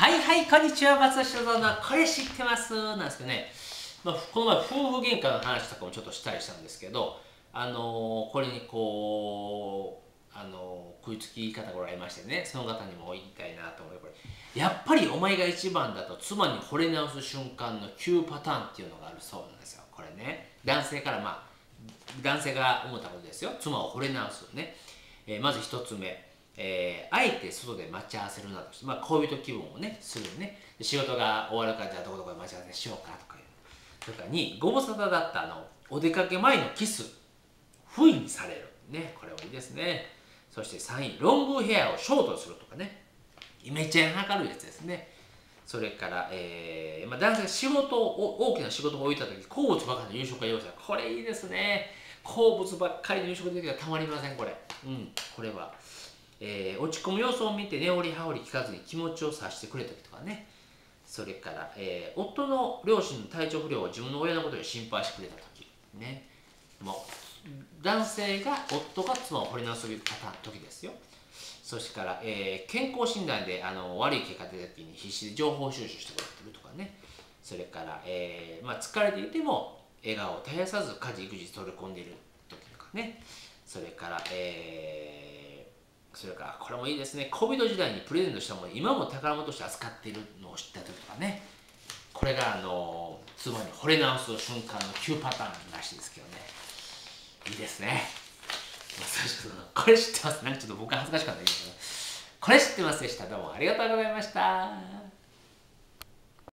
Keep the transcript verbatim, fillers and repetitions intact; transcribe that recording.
はいはい、こんにちは、松下さんのこれ知ってますなんですけどね、まあ、この前、夫婦喧嘩の話とかもちょっとしたりしたんですけど、あのーこれにこう、あのー食いつき方がおられましてね、その方にも言いたいなと思うこれ。やっぱりお前が一番だと妻に惚れ直す瞬間のきゅうパターンっていうのがあるそうなんですよ。これね、男性からまあ、男性が思ったことですよ。妻を惚れ直すね。えーまず一つ目。えーあえて外で待ち合わせるなどして、まあ、恋人気分をねするね。で仕事が終わるからじゃあどこどこで待ち合わせしようかとかいう。それからに、ご無沙汰だったあのお出かけ前のキス不意にされるね。これはいいですね。そしてさんい、ロングヘアをショートするとかね。イメチェン測るやつですね。それから、えーまあ、男性が仕事を大きな仕事を置いた時、好物ばかりの夕食が用意される。これいいですね。好物ばっかりの夕食できたらたまりませんこれ。うん、これは。えー落ち込む様子を見て根掘り葉掘り聞かずに気持ちを察してくれた時とかね。それから、えー夫の両親の体調不良を自分の親のことで心配してくれた時ね。もう男性が夫が妻を惚れ直すパターン時ですよ。そしてから、えー健康診断であの悪い結果が出た時に必死で情報収集してくれてるとかね。それから、えーまあ、疲れていても笑顔を絶やさず家事育児に取り込んでいる時とかね。それから、えーそれからこれもいいですね。恋人時代にプレゼントしたもの今も宝物として扱っているのを知った時とかね。これがあの妻に惚れ直す瞬間のきゅうパターンらしいですけどね。いいですね。これ知ってます。なんかちょっと僕は恥ずかしかったけど、これ知ってますでした。どうもありがとうございました。